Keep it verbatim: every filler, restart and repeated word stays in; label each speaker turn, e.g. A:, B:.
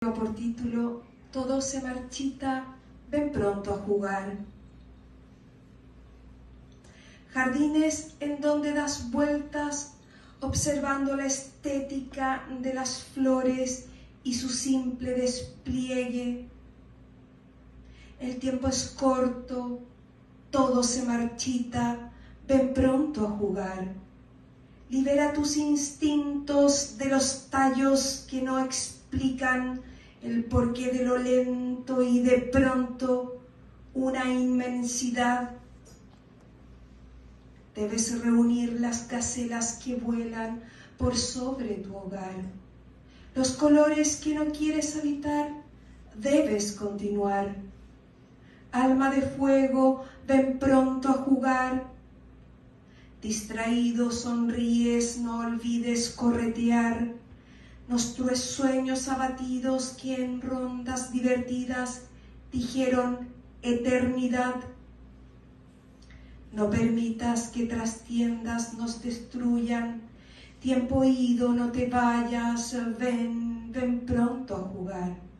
A: por título Todo se marchita, ven pronto a jugar. Jardines en donde das vueltas observando la estética de las flores y su simple despliegue. El tiempo es corto, todo se marchita, ven pronto a jugar. Libera tus instintos de los tallos que no explican el porqué de lo lento y de pronto una inmensidad. Debes reunir las gacelas que vuelan por sobre tu hogar. Los colores que no quieres habitar, debes continuar. Alma de fuego, ven pronto a jugar. Distraído sonríes, no olvides corretear nuestros sueños abatidos que en rondas divertidas dijeron eternidad. No permitas que trastiendas nos destruyan. Tiempo ido, no te vayas, ven, ven pronto a jugar.